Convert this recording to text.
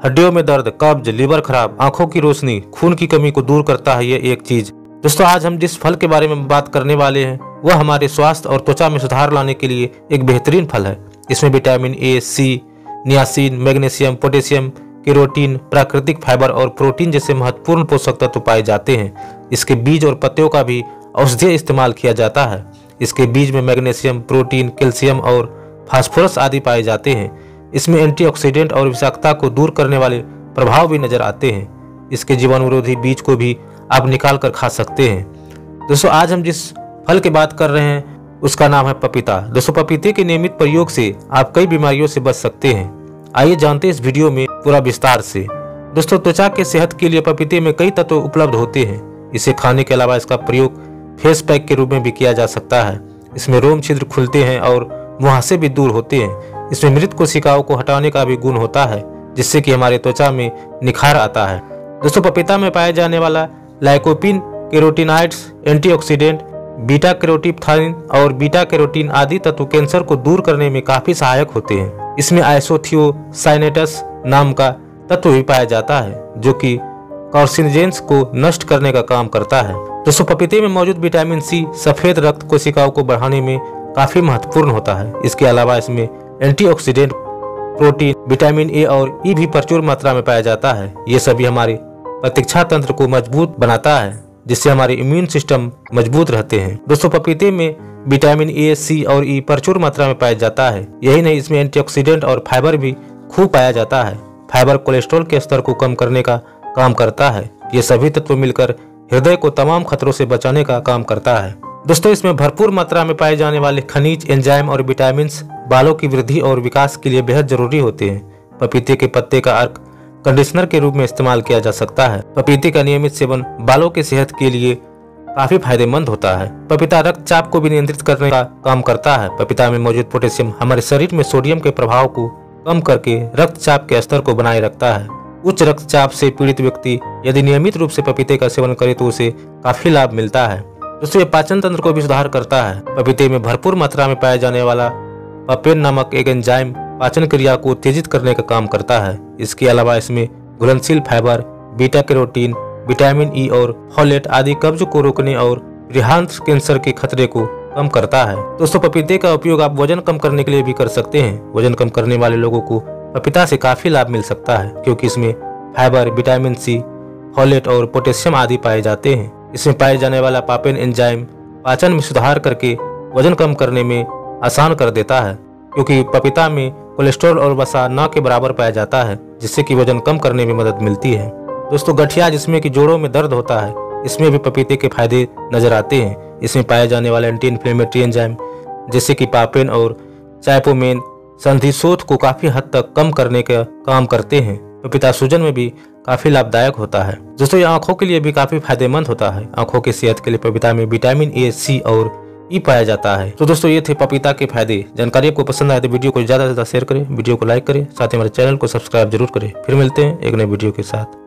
हड्डियों में दर्द, कब्ज, लीवर खराब, आंखों की रोशनी, खून की कमी को दूर करता है ये एक चीज। दोस्तों आज हम जिस फल के बारे में बात करने वाले हैं वह हमारे स्वास्थ्य और त्वचा में सुधार लाने के लिए एक बेहतरीन फल है। इसमें vitamin A, C, niacin, magnesium, potassium, carotene, प्राकृतिक फाइबर और प्रोटीन जैसे महत्वपूर्ण पोषक तत्व पाए जाते हैं। इसके बीज और पत्तियों का भी औषधीय इस्तेमाल किया जाता है। इसके बीज में मैग्नीशियम, प्रोटीन, कैल्शियम और फास्फोरस आदि पाए जाते हैं। इसमें एंटीऑक्सीडेंट और विषाक्तता को दूर करने वाले प्रभाव भी नजर आते हैं। इसके जीवाणुरोधी बीज को भी आप निकाल कर खा सकते हैं। दोस्तों आज हम जिस फल की बात कर रहे हैं उसका नाम है पपीता। दोस्तों पपीते के नियमित प्रयोग से आप कई बीमारियों से बच सकते हैं। आइए जानते हैं इस वीडियो में पूरा विस्तार से। दोस्तों त्वचा के सेहत के लिए पपीते में कई तत्व उपलब्ध होते हैं। इसे खाने के अलावा इसका प्रयोग फेस पैक के रूप में भी किया जा सकता है। इसमें रोम छिद्र खुलते हैं और मुहासे भी दूर होते हैं। इसमें मृत कोशिकाओं को हटाने का भी गुण होता है जिससे कि हमारे त्वचा में निखार आता है। दोस्तों पपीता में पाया जाने वाला lycopene, carotenoids, antioxidant, beta carotene और बीटा कैरोटीन आदि तत्व कैंसर को दूर करने में काफी सहायक होते हैं। इसमें आइसोथियोसाइनेटस नाम का तत्व भी पाया जाता है जो कि कार्सिनोजेंस को नष्ट करने का काम करता है। दोस्तों पपीते में मौजूद विटामिन सी सफेद रक्त कोशिकाओं को बढ़ाने में काफी महत्वपूर्ण होता है। इसके अलावा इसमें एंटीऑक्सीडेंट, प्रोटीन, विटामिन ए और ई भी प्रचुर मात्रा में पाया जाता है। ये सभी हमारे प्रतिरक्षा तंत्र को मजबूत बनाता है जिससे हमारे इम्यून सिस्टम मजबूत रहते हैं। दोस्तों पपीते में विटामिन ए, सी और ई प्रचुर मात्रा में पाया जाता है। यही नहीं इसमें एंटीऑक्सीडेंट और फाइबर भी खूब पाया जाता है। फाइबर कोलेस्ट्रॉल के स्तर को कम करने का काम करता है। ये सभी तत्व मिलकर हृदय को तमाम खतरों से बचाने का काम करता है। दोस्तों इसमें भरपूर मात्रा में पाए जाने वाले खनिज, एंजाइम और विटामिन बालों की वृद्धि और विकास के लिए बेहद जरूरी होते हैं। पपीते के पत्ते का अर्क कंडीशनर के रूप में इस्तेमाल किया जा सकता है। पपीते का नियमित सेवन बालों की सेहत के लिए काफी फायदेमंद होता है। पपीता रक्तचाप को भी नियंत्रित करने का काम करता है। पपीता में मौजूद पोटेशियम हमारे शरीर में सोडियम के प्रभाव को कम करके रक्तचाप के स्तर को बनाए रखता है। उच्च रक्तचाप से पीड़ित व्यक्ति यदि नियमित रूप से पपीते का सेवन करे तो उसे काफी लाभ मिलता है। दोस्तों ये पाचन तंत्र को भी सुधार करता है। पपीते में भरपूर मात्रा में पाया जाने वाला पपेन नामक एक एंजाइम पाचन क्रिया को उत्तेजित करने का काम करता है। इसके अलावा इसमें घुलनशील fibre, beta carotene, vitamin E और फोलेट आदि कब्ज को रोकने और बृहद कैंसर के खतरे को कम करता है। दोस्तों पपीते का उपयोग आप वजन कम करने के लिए भी कर सकते हैं। वजन कम करने वाले लोगों को पपीता से काफी लाभ मिल सकता है क्योंकि इसमें फाइबर, विटामिन सी, फोलेट और पोटेशियम आदि पाए जाते हैं। इसमें पाए जाने वाला पापेन एंजाइम पाचन में सुधार करके वजन कम करने में आसान कर देता है क्योंकि पपीता में कोलेस्ट्रॉल और वसा न के बराबर पाया जाता है जिससे कि वजन कम करने में मदद मिलती है। दोस्तों गठिया जिसमें कि जोड़ों में दर्द होता है इसमें भी पपीते के फायदे नजर आते हैं। इसमें पाए जाने वाले एंटी इन्फ्लेमेटरी एंजाइम जैसे कि पापेन और चाइपोमेन संधिशोथ को काफी हद तक कम करने का काम करते हैं। पपीता सूजन में भी काफी लाभदायक होता है। दोस्तों ये आंखों के लिए भी काफी फायदेमंद होता है। आंखों की सेहत के लिए पपीता में विटामिन ए, सी और ई पाया जाता है। तो दोस्तों ये थे पपीता के फायदे। जानकारी आपको पसंद आए तो वीडियो को ज्यादा से ज्यादा शेयर करें, वीडियो को लाइक करें, साथ ही हमारे चैनल को सब्सक्राइब जरूर करें। फिर मिलते हैं एक नए वीडियो के साथ।